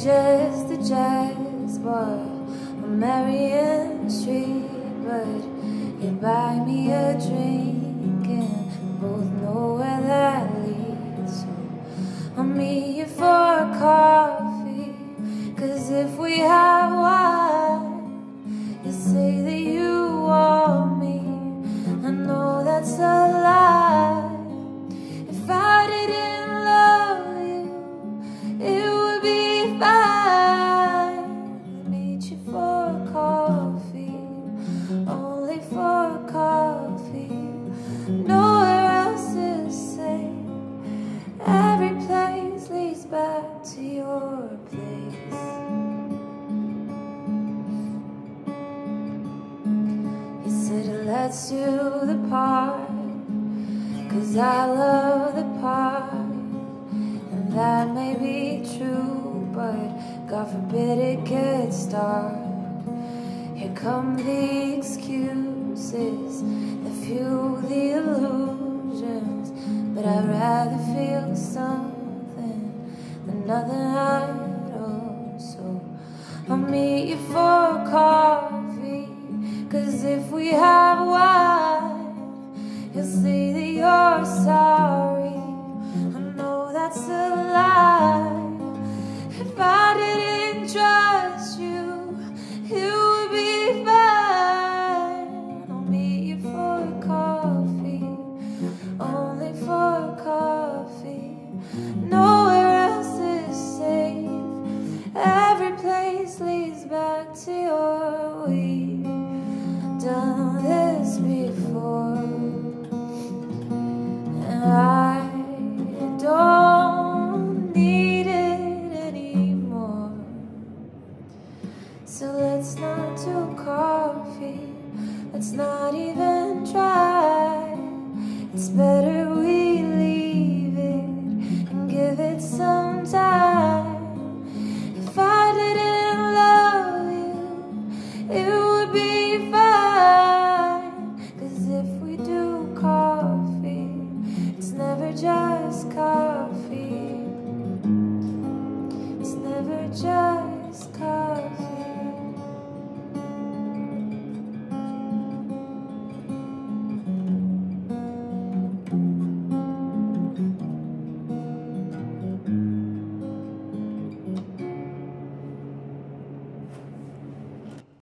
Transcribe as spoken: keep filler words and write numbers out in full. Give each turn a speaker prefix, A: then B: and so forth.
A: just a jazz bar on Marion Street, but you buy me a drink and we both know where that leads. So I'll meet you for a coffee, 'cause if we have wine, you say that you want me. I know that's a lie. If I didn't love you, it would be fine. I'll meet you for a coffee, only for a coffee. Nowhere else is safe. Every place leads back to your place. You said let's do the part, 'cause I love the part. And that may be true, but God forbid it gets dark. Here come the excuses that fuel the illusions, but I'd rather feel something than nothing at all. So I'll meet you for a coffee, 'cause if we have wine,